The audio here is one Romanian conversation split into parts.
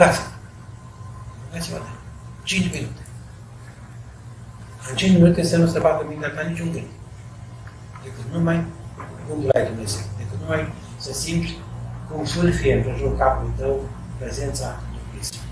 Rugați-vă. Rugați-vă de 5 minute. În 5 minute să nu se bată mintea ca niciun gând. Decât numai gândul ai Dumnezeu. Decât numai să simți cum sulfie împrejurul capului tău prezența Duhului Sfânt.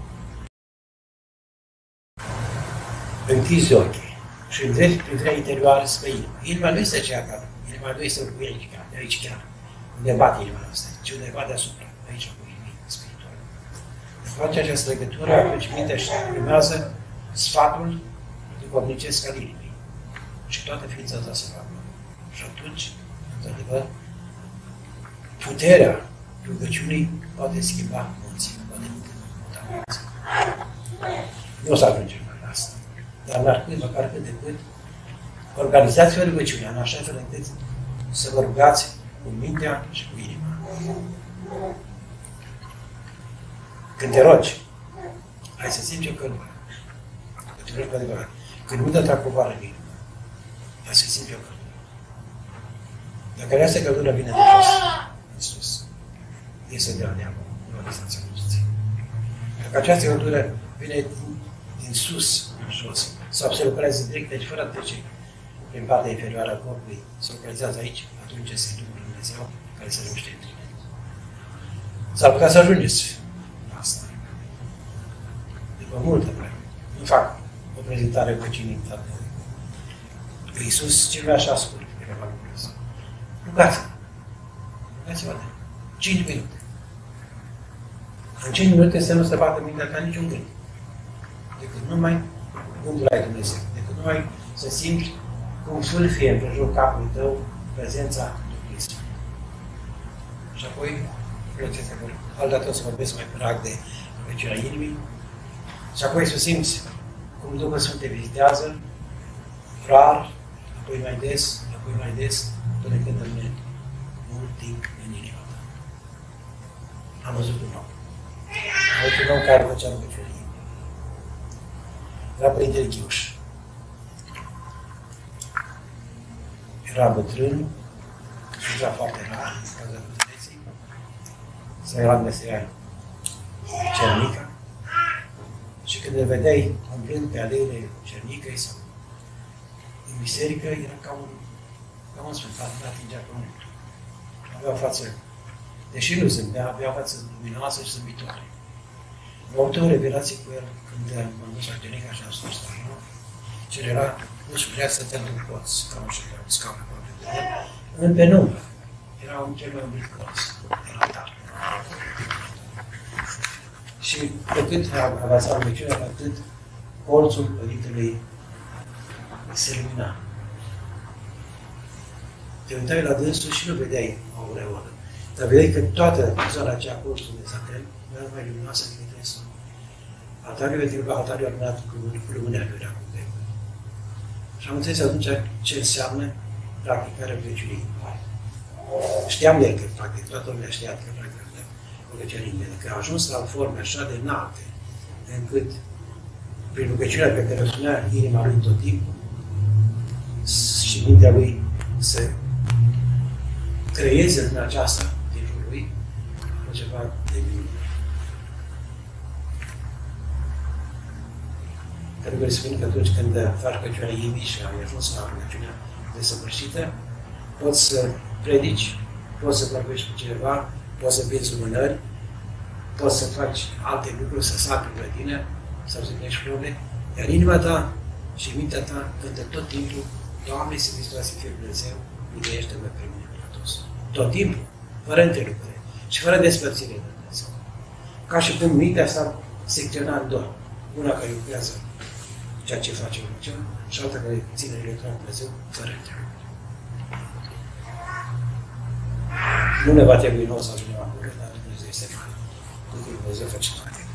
Închizi ochii și îndrepti privirea interioară spre inimă. Inima nu este aceea ca inima nu este de aici chiar. Unde bate inima noastră, ci undeva deasupra, aici cu inima spirituală. Face această legătură, atunci mintea și primează sfatul duhovnicesc al inimii. Și toată ființa ta se va plăcea. Și atunci, într-adevăr, puterea rugăciunii poate schimba munții, poate muta munții. Nu o să ajungem la asta. Dar măcar cât de cât, organizați-vă rugăciunea în așa fel încât să vă rugați cu mintea și cu inima. Când te rogi, hai să simți o căldură. Că te rogi cu adevărat. Când mintea ta coboară în inimă, hai să simți o căldură. Dacă această căldură vine de jos, în sus, este de la diavol, nu la distanța curții. Dacă această căldură vine din sus în jos, sau se lucrează direct, deci fără a trece prin partea inferioară a corpului, se localizează aici, atunci este Duhul Dumnezeu care se reuște în tine. S-ar putea să ajungeți la asta. După multă vreme. Nu fac o prezentare cu cine că Iisus cel mai așa ascult câteva lucruri astea. Rugați-vă. Rugați-vă de 5 minute. În 5 minute să nu se bată mintea ca niciun gând. Decât numai gândul ai Dumnezeu. Decât numai să simți cum sulfie împrejurul capului tău prezența Duhului Sfânt. Și apoi, altădată o să vorbesc mai prag de rugăciunea inimii. Și apoi să simți cum Duhul Sfânt te vizitează, rar, apoi mai des, până când rămâne mult timp în inima ta. Am văzut un om. Am văzut un om care făcea rugăciunea inimii. Era Părintele Ghiuș. Era bătrân, sluja foarte rar, în cauza bătrâneții. Să era în meseria Cernica. Și când îl vedeai umblând pe aleile Cernicăi sau în biserică, era ca un sfântat, nu atingea pământul. Avea o față, deși nu zâmbea, avea o față luminoasă și zâmbitoare. Am avut o revelație cu el când m-am dus la Cernica și am spus la el. Cel era, nu spunea să te duc poți, ca un scaun aproape de el. În penumbră. Era un cel mai umbrit colț. Era tare. Și pe cât avansa rugăciunea, pe atât colțul Părintelui se lumina. Te uitai la dânsul și nu vedeai aureolă. Dar vedeai că toată zona aceea, colțul de satel, era mai luminoasă decât restul. Altariul luminat cu lumina lui era cu becul. Și am înțeles atunci ce înseamnă practicarea rugăciunii. Știam el că practic, toată lumea știa că practic rugăciunea inimii, că a ajuns la forme așa de înalte, încât prin rugăciunea pe care o spunea inima lui tot timpul și mintea lui să creeze în aceasta din jurul lui, a ceva de minune. Trebuie să spun că atunci când faci rugăciunea inimii și ai ajuns la rugăciunea desăvârșită, poți să predici, poți să vorbești cu cineva, poți să vinzi lumânări, poți să faci alte lucruri, să sapi în grădină, sau să crești flori, iar inima ta și mintea ta cântă tot timpul, Doamne, să Hristos să fie Dumnezeu, miluiește-mă pe mine, păcătos. Tot timpul, fără întrerupere și fără despărțire de Dumnezeu. Ca și cum mintea s-ar secționa în două. Una care lucrează ceea ce face rugăciunea și alta care ține legătura cu Dumnezeu fără întrerupere. Nu ne va trebui nou să ajungem acolo, dar Dumnezeu este mare. Lucrul Dumnezeu face toate.